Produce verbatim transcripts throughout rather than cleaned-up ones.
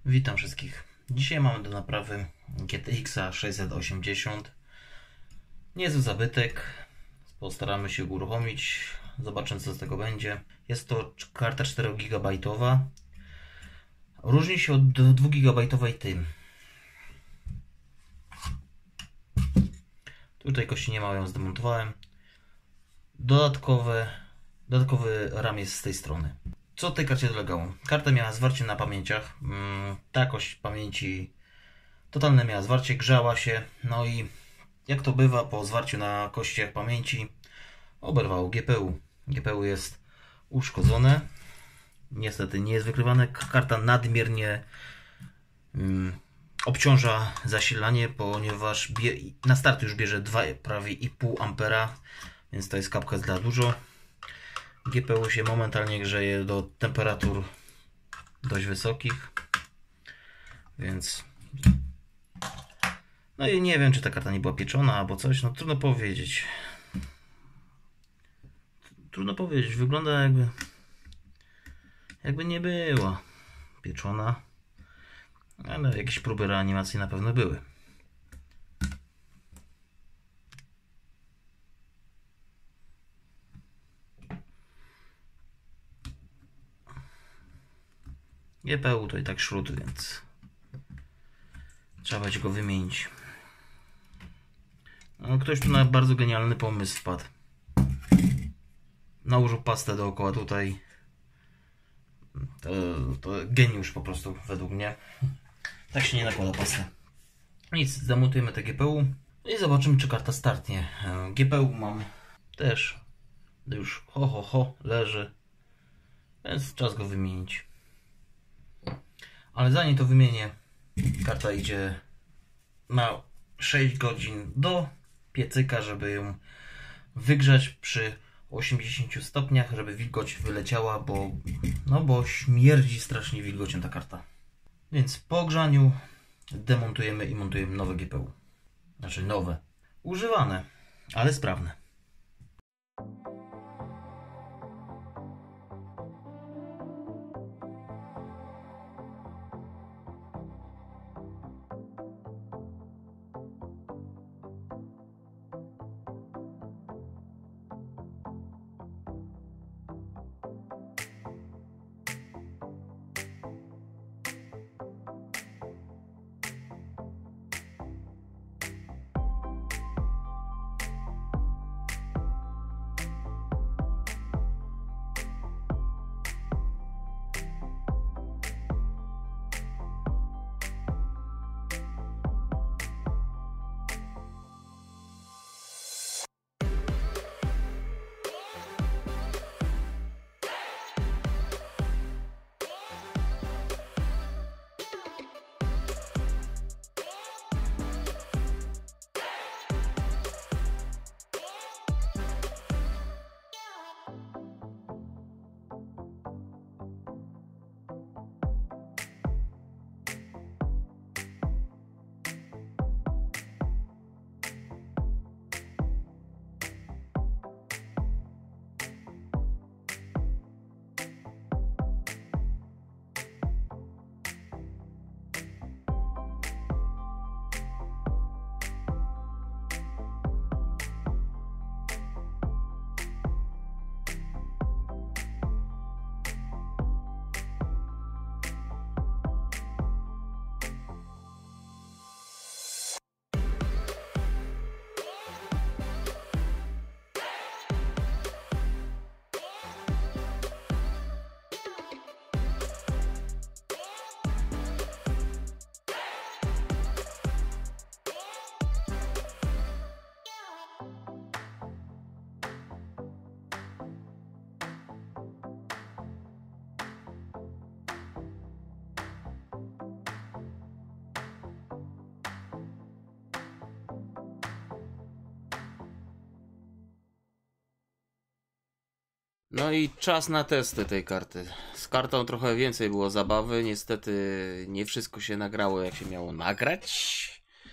Witam wszystkich. Dzisiaj mamy do naprawy G T X sześćset osiemdziesiąt. Niezły zabytek. Postaramy się go uruchomić. Zobaczymy, co z tego będzie. Jest to karta cztery gigabajtowa. Różni się od dwa gigabajtowej tym. Tutaj kości nie ma, ją zdemontowałem. Dodatkowe, dodatkowy RAM jest z tej strony. Co tej karcie dolegało? Karta miała zwarcie na pamięciach. Ta kość pamięci totalne miała zwarcie, grzała się. No i jak to bywa po zwarciu na kościach pamięci, oberwało G P U. G P U jest uszkodzone. Niestety nie jest wykrywane. Karta nadmiernie um, obciąża zasilanie, ponieważ na start już bierze dwa prawie i pół ampera, więc to jest kapka dla dużo. G P U się momentalnie grzeje do temperatur dość wysokich, więc no i nie wiem, czy ta karta nie była pieczona albo coś, no trudno powiedzieć. Trudno powiedzieć, wygląda jakby jakby nie była pieczona, ale jakieś próby reanimacji na pewno były. G P U to i tak śród, więc trzeba będzie go wymienić. No, ktoś tu na bardzo genialny pomysł wpadł. Nałożył pastę dookoła tutaj. To, to geniusz po prostu według mnie. Tak się nie nakłada pastę. Nic, zamontujemy te G P U i zobaczymy, czy karta startnie. G P U mam też już ho ho ho leży, więc czas go wymienić. Ale zanim to wymienię, karta idzie na sześć godzin do piecyka, żeby ją wygrzać przy osiemdziesięciu stopniach, żeby wilgoć wyleciała, bo, no bo śmierdzi strasznie wilgocią ta karta. Więc po ogrzaniu demontujemy i montujemy nowe G P U. Znaczy nowe, używane, ale sprawne. No i czas na testy tej karty. Z kartą trochę więcej było zabawy. Niestety nie wszystko się nagrało, jak się miało nagrać.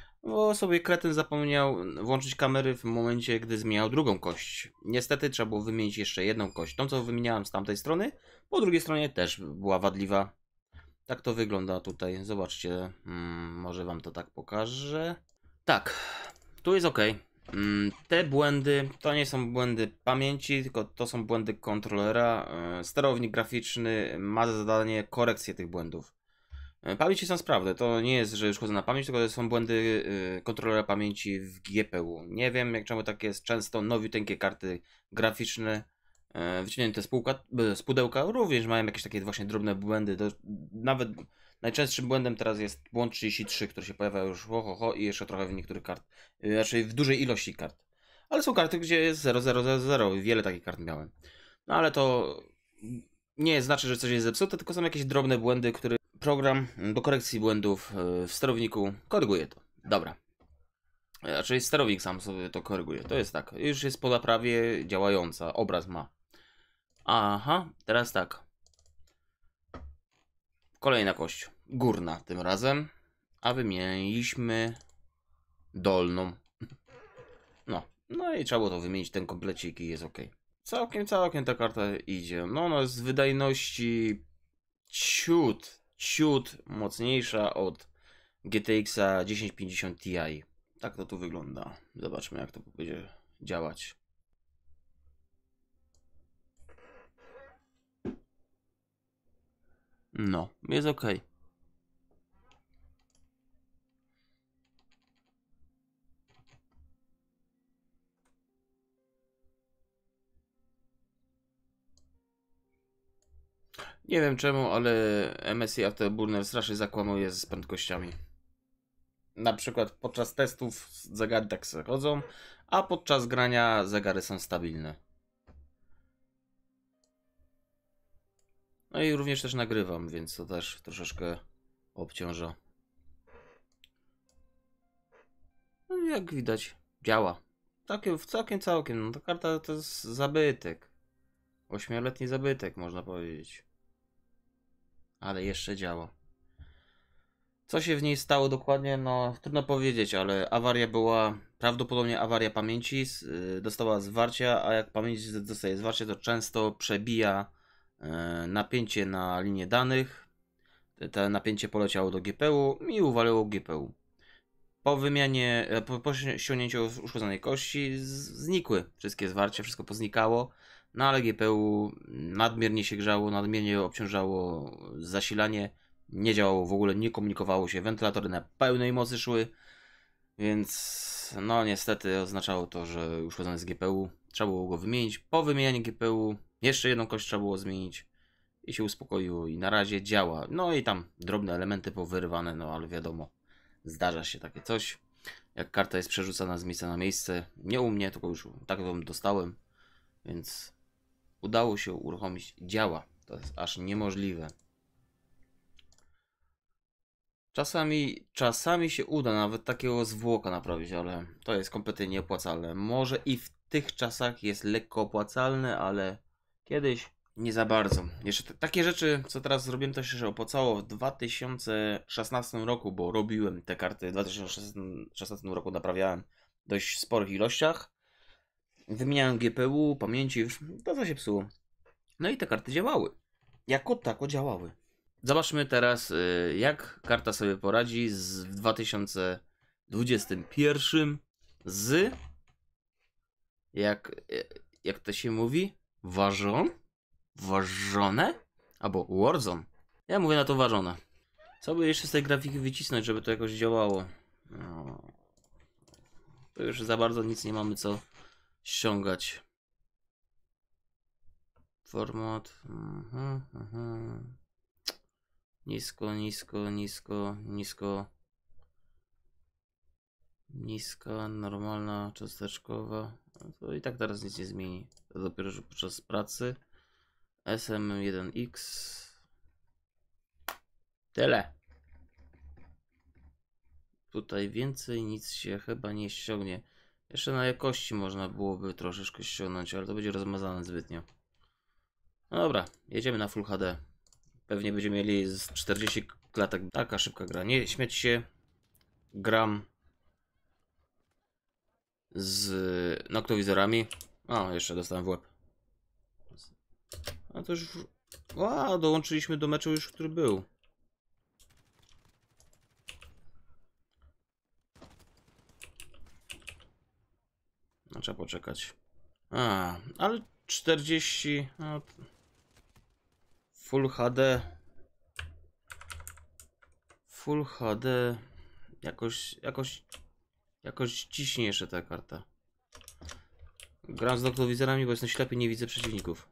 Bo sobie kretyn zapomniał włączyć kamery w momencie, gdy zmieniał drugą kość. Niestety trzeba było wymienić jeszcze jedną kość. Tą, co wymieniałem z tamtej strony, po drugiej stronie też była wadliwa. Tak to wygląda tutaj. Zobaczcie, mm, może wam to tak pokażę. Tak, tu jest ok. Mm, te błędy to nie są błędy pamięci, tylko to są błędy kontrolera. Yy, sterownik graficzny ma za zadanie korekcję tych błędów. Yy, pamięci są sprawne, to nie jest, że już chodzę na pamięć, tylko to są błędy yy, kontrolera pamięci w G P U. Nie wiem, jak czemu tak jest. Często nowiuteńkie karty graficzne yy, wyciągnięte z, pułka, yy, z pudełka również mają jakieś takie właśnie drobne błędy. To nawet najczęstszym błędem teraz jest błąd trzydzieści trzy, który się pojawia już ho, ho, ho i jeszcze trochę w niektórych kart. Yy, raczej w dużej ilości kart. Ale są karty, gdzie jest zero zero zero zero i wiele takich kart miałem. No ale to nie znaczy, że coś jest zepsute, tylko są jakieś drobne błędy, które program do korekcji błędów w sterowniku koryguje to. Dobra. Raczej sterownik sam sobie to koryguje. To jest tak. Już jest po naprawie działająca. Obraz ma. Aha, teraz tak. Kolejna kość. Górna tym razem. A wymieniliśmy dolną. No. No i trzeba było to wymienić, ten komplecik i jest ok. Całkiem, całkiem ta karta idzie. No ona jest z wydajności ciut, ciut mocniejsza od G T X tysiąc pięćdziesiąt Ti. Tak to tu wygląda. Zobaczmy, jak to będzie działać. No, jest ok. Nie wiem czemu, ale M S I Afterburner strasznie zakłamuje z prędkościami. Na przykład podczas testów zegary tak sobie chodzą, a podczas grania zegary są stabilne. No i również też nagrywam, więc to też troszeczkę obciąża. No i jak widać, działa. Całkiem, całkiem, całkiem. No ta karta to jest zabytek. Ośmioletni zabytek, można powiedzieć. Ale jeszcze działa. Co się w niej stało dokładnie? No, trudno powiedzieć, ale awaria była prawdopodobnie awaria pamięci. Yy, dostała zwarcia, a jak pamięć dostaje zwarcie, to często przebija yy, napięcie na linię danych. To napięcie poleciało do G P U i uwaliło G P U. Po wymianie, po, po ściągnięciu uszkodzonej kości znikły wszystkie zwarcia, wszystko poznikało. No ale G P U nadmiernie się grzało, nadmiernie obciążało zasilanie. Nie działało w ogóle, nie komunikowało się, wentylatory na pełnej mocy szły, więc no niestety oznaczało to, że uszkodzony jest G P U, trzeba było go wymienić. Po wymianie G P U jeszcze jedną kość trzeba było zmienić i się uspokoiło i na razie działa. No i tam drobne elementy powyrywane, no ale wiadomo, zdarza się takie coś. Jak karta jest przerzucana z miejsca na miejsce, nie u mnie, tylko już tak ją dostałem, więc udało się uruchomić, działa. To jest aż niemożliwe. Czasami, czasami się uda nawet takiego zwłoka naprawić, ale to jest kompletnie nieopłacalne. Może i w tych czasach jest lekko opłacalne, ale kiedyś nie za bardzo. Jeszcze te, takie rzeczy, co teraz zrobiłem, to się opłacało w dwa tysiące szesnastym roku, bo robiłem te karty w dwa tysiące szesnastym roku, naprawiałem w dość sporych ilościach. Wymieniałem G P U, pamięci, już to co się psuło. No i te karty działały. Jako tako działały. Zobaczmy teraz, jak karta sobie poradzi z, w dwa tysiące dwudziestym pierwszym z, jak, jak to się mówi, ważą, ważone, albo Warzone. Ja mówię na to ważone. Co by jeszcze z tej grafiki wycisnąć, żeby to jakoś działało? No, to już za bardzo nic nie mamy co ściągać. Format. Mhm, mhm. Nisko, nisko, nisko, nisko. Niska, normalna, cząsteczkowa. To i tak teraz nic nie zmieni. To dopiero że podczas pracy. S M jeden X. Tyle. Tutaj więcej nic się chyba nie ściągnie. Jeszcze na jakości można byłoby troszeczkę ściągnąć, ale to będzie rozmazane zbytnio. No dobra, jedziemy na Full H D. Pewnie będziemy mieli z czterdzieści klatek. Taka szybka gra. Nie śmiać się. Gram z noktowizorami. O, jeszcze dostałem w łeb. A to już... A, dołączyliśmy do meczu już, który był. No, trzeba poczekać. A, ale czterdzieści... No, Full H D. Full H D. Jakoś, jakoś, jakoś ciśniejsza ta karta. Gram z noktowizorami, bo jestem ślepy, nie widzę przeciwników.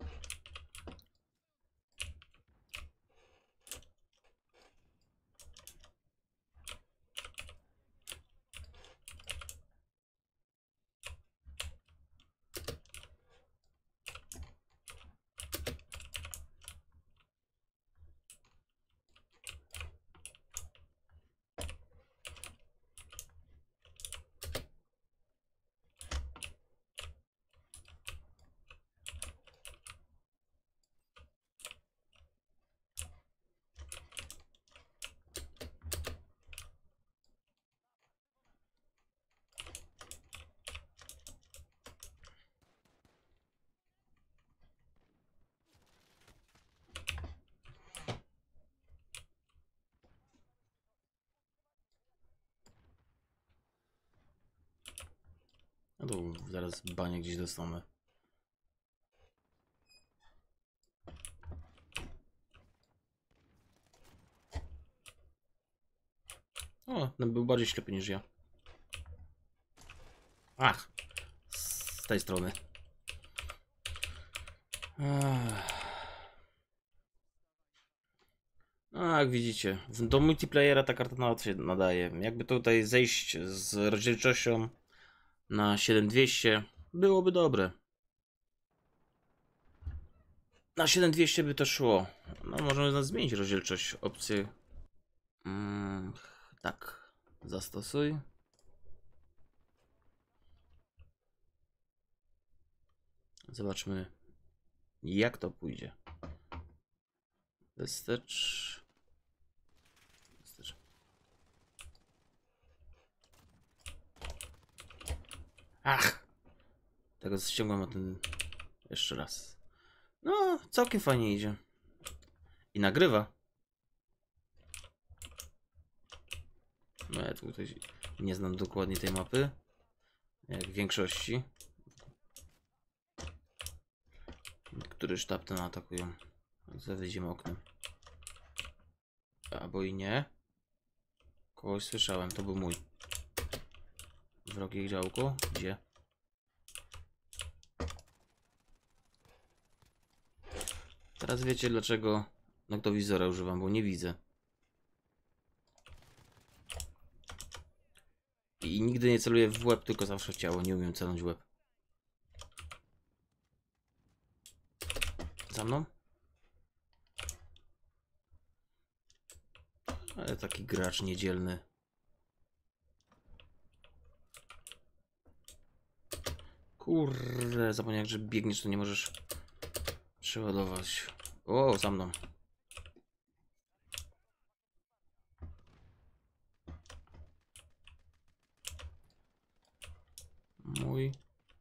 No to zaraz banie gdzieś dostanę. O, ten był bardziej ślepy niż ja. Ach, z tej strony. Ach. No, jak widzicie, do multiplayera ta karta nawet się nadaje. Jakby tutaj zejść z rozdzielczością na siedem dwieście, byłoby dobre. Na siedem dwieście by to szło. No, możemy zmienić rozdzielczość. Opcję. Mm, tak, zastosuj. Zobaczmy, jak to pójdzie. Wstecz. Wstecz. Ach! Tego ściągam na ten jeszcze raz. No, całkiem fajnie idzie. I nagrywa. No ja tutaj nie znam dokładnie tej mapy. Jak w większości. Który sztab ten atakują. Zawejdziemy oknem. Albo i nie. Kogoś słyszałem, to był mój. Wrogie działko? Gdzie? Teraz wiecie dlaczego noktowizora używam, bo nie widzę. I nigdy nie celuję w łeb, tylko zawsze w ciało. Nie umiem celnąć w łeb. Za mną? Ale taki gracz niedzielny. Kurde, zapomniałem, że biegniesz, to nie możesz przeładować. O, za mną. Mój.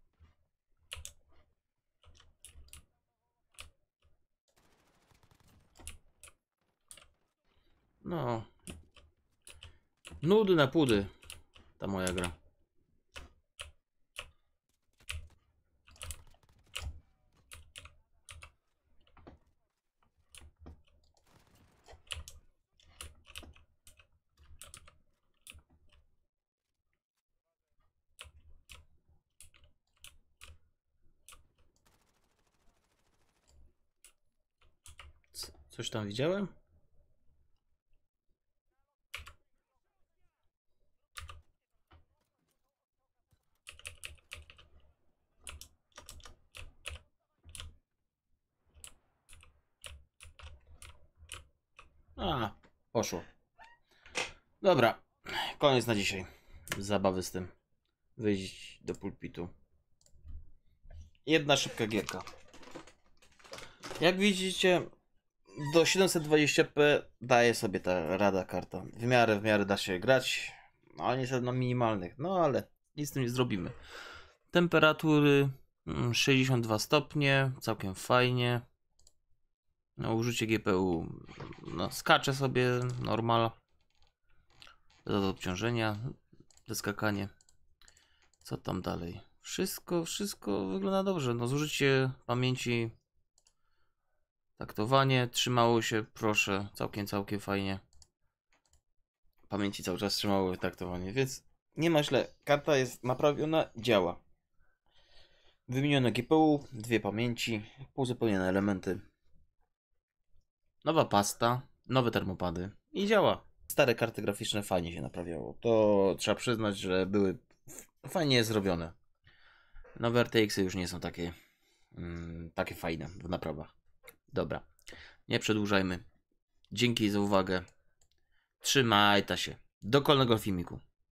No. Nudy na pudy. Ta moja gra. C- Coś tam widziałem? A, poszło. Dobra, koniec na dzisiaj. Zabawy z tym. Wyjść do pulpitu. Jedna szybka gierka. Jak widzicie, do siedemset dwadzieścia p daje sobie ta rada karta. W miarę, w miarę da się grać, no, ale niestety na minimalnych. No ale nic z tym nie zrobimy. Temperatury sześćdziesiąt dwa stopnie, całkiem fajnie. No, użycie G P U, no, skacze sobie normal. Bez obciążenia, zeskakanie. Co tam dalej? Wszystko, wszystko wygląda dobrze. No zużycie pamięci, taktowanie trzymało się, proszę, całkiem, całkiem fajnie. Pamięci cały czas trzymało taktowanie, więc nie ma źle. Karta jest naprawiona, działa. Wymienione G P U, dwie pamięci, uzupełnione elementy. Nowa pasta, nowe termopady i działa. Stare karty graficzne fajnie się naprawiało. To trzeba przyznać, że były fajnie zrobione. Nowe R T X-y już nie są takie, mm, takie fajne w naprawach. Dobra, nie przedłużajmy. Dzięki za uwagę. Trzymaj ta się. Do kolejnego filmiku.